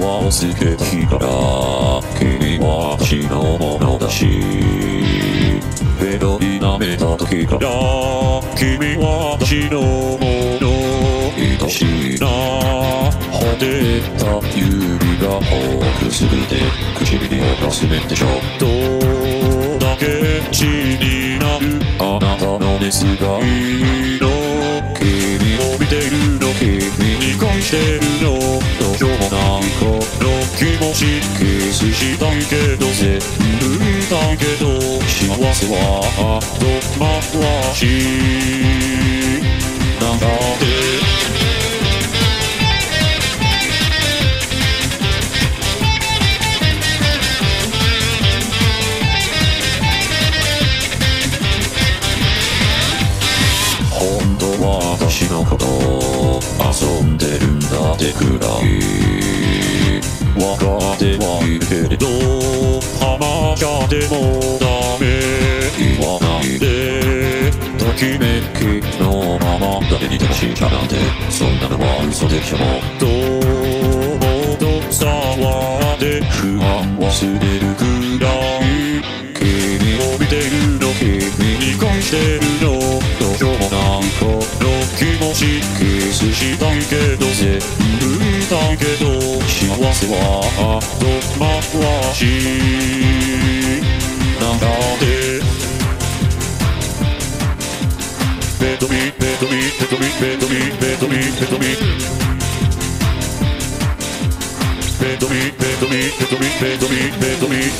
をつけた日から君は私のものだし、ペロリ舐めた時から君は私のもの。愛しいなほてった指が多くすぎて唇をかすめてちょっとだけ血になるあなたの熱がいいの。君を見てるの君に恋してるのどうしようもないこの気持ちキスしたいけど全部だけど幸せは後回しなんだって本当は私のこと遊んでるんだってくらい分かってはいるけれどハマっちゃってもダメ言わないでときめきのまま誰にでもしちゃなんてそんなのは嘘でしょ。もっともっと騒いで不安忘れるくらい君を見てるの君に恋してるのどうしようもないこの気持ちキスしたいけど全部だけど幸せは後回しなんだってベトミベトミベトミベトミベトミベトミベトミベトミベトミベトミベトミベトミ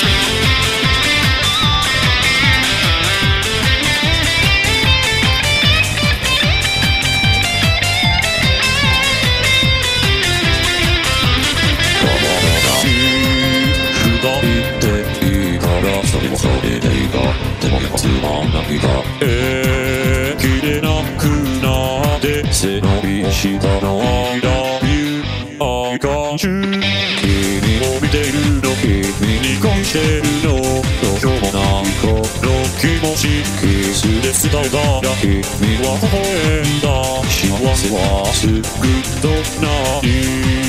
それでいいかでもやっぱつまんないか切れなくなって背伸びしたの I love you I got you 君を見てるの君に恋してるのどうしようもないこの気持ちキスで伝えたら君は微笑んだ幸せはすぐとない